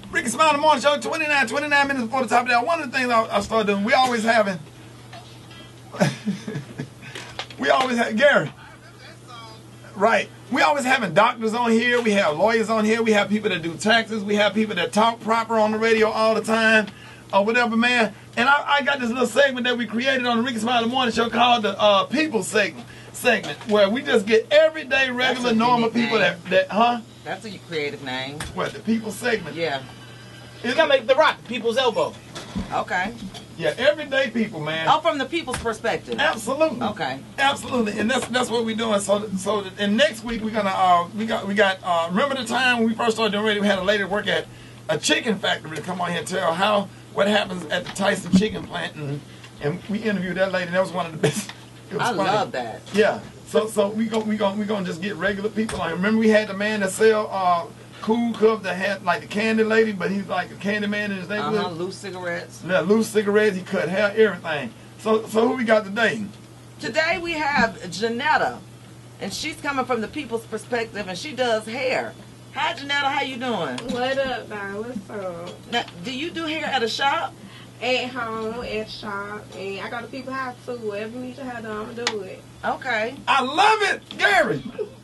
Rickey Smiley Morning Show, 29 minutes before the top of the hour. One of the things I started doing, we always having, Gary, right, we always having doctors on here, we have lawyers on here, we have people that do taxes, we have people that talk proper on the radio all the time, or whatever, man. And I got this little segment that we created on the Rickey Smiley Morning Show called the People segment, where we just get everyday, regular, normal people that, That's a creative name. What, the People segment? Yeah. It's kind of like The Rock, People's Elbow. Okay. Yeah, everyday people, man. Oh, from the people's perspective. Absolutely. Okay. Absolutely, and that's what we're doing. So and next week we're gonna we got remember the time when we first started doing radio, we had a lady work at a chicken factory to come on here and tell what happens at the Tyson chicken plant, and we interviewed that lady. And that was one of the best. It was funny. Love that. Yeah. So we gonna just get regular people on here. Remember we had the man that sell cool cup that had like the candy lady, but he's like a candy man in his neighborhood. Loose cigarettes. Yeah, loose cigarettes. He cut hair, everything. So who we got today? Today we have Janetta, and she's coming from the people's perspective, and she does hair. Hi, Janetta. How you doing? What up, dog? What's up? Now, do you do hair at a shop? At home, at shop, and I go to people's house too. Whatever needs to have done, I'm gonna do it. Okay. I love it, Gary.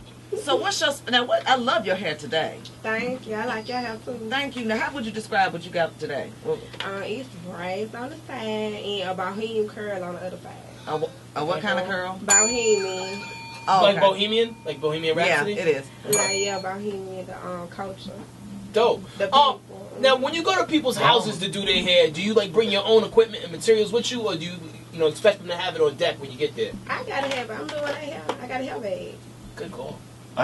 So what's your I love your hair today. Thank you. I like your hair too. Thank you. Now, how would you describe what you got today? It's braids on the side and a bohemian curl on the other side. What kind of curl? Bohemian. Oh, like okay. Bohemian? Like Bohemian Rhapsody? Yeah, it is. Yeah, Bohemian, the culture. Dope. Now, when you go to people's houses to do their hair, do you like bring your own equipment and materials with you, or do you expect them to have it on deck when you get there? I gotta have it. I'm doing that hair. I got a hair bag. Good call.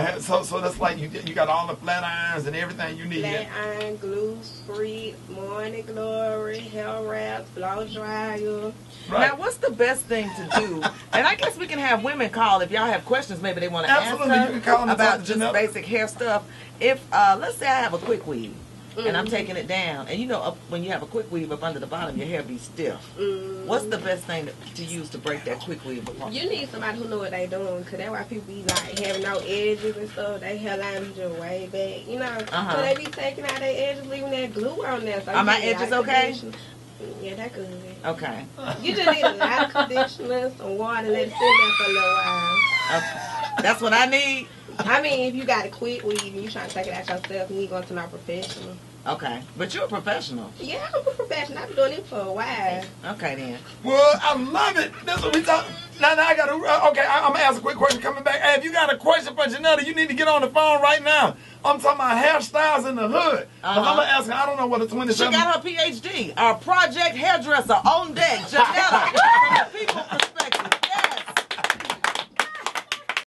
So that's like you got all the flat irons and everything you need. Flat iron, glue, spritz, morning glory, hair wraps, blow dryer. Right. Now, what's the best thing to do? And I guess we can have women call if y'all have questions. Maybe they want to ask her about just basic hair stuff. If let's say I have a quick weave. And I'm taking it down. And when you have a quick weave up under the bottom, your hair be stiff. What's the best thing to use to break that quick weave apart? You need somebody who know what they doing, because that's why people be like having no edges and stuff. They hairline be just way back, So they be taking out their edges, leaving that glue on there. So are my edges okay? Yeah, that's good. Okay. You just need a lot of conditioner, some water, and let it sit there for a little while. Okay. That's what I need. I mean, if you got a quick weave and you trying to take it out yourself, you need going to no professional. Okay, but you're a professional. Yeah, I'm a professional. I've been doing it for a while. Okay, then. Well, I love it. That's what we talk. Now I got to. Okay, I'm gonna ask a quick question. Coming back. Hey, if you got a question for Janetta, you need to get on the phone right now. I'm talking about hairstyles in the hood. I'm gonna ask her. I don't know what a 27. She got her PhD. Our project hairdresser on deck.